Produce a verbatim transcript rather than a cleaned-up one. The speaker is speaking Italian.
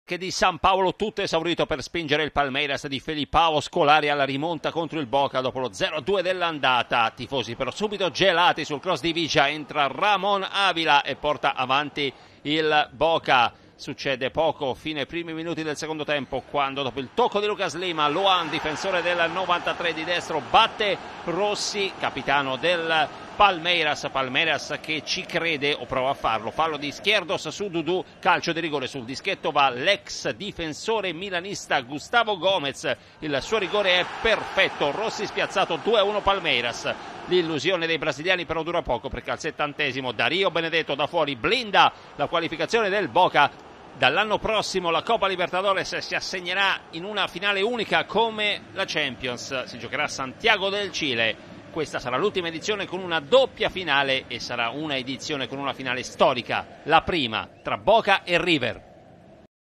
Che di San Paolo tutto esaurito per spingere il Palmeiras di Felipao Scolari alla rimonta contro il Boca dopo lo zero a due dell'andata. Tifosi però subito gelati sul cross di Vigia, entra Ramon Avila e porta avanti il Boca. Succede poco, fine primi minuti del secondo tempo, quando dopo il tocco di Lucas Lima, Loan, difensore del novantatré di destro, batte Rossi, capitano del Palmeiras. Palmeiras che ci crede o prova a farlo. Fallo di Schiardos su Dudu, calcio di rigore. Sul dischetto va l'ex difensore milanista Gustavo Gomez. Il suo rigore è perfetto. Rossi spiazzato, due a uno Palmeiras. L'illusione dei brasiliani però dura poco, perché al settantesimo Dario Benedetto da fuori blinda la qualificazione del Boca. Dall'anno prossimo la Coppa Libertadores si assegnerà in una finale unica come la Champions. Si giocherà a Santiago del Cile. Questa sarà l'ultima edizione con una doppia finale e sarà una edizione con una finale storica, la prima tra Boca e River.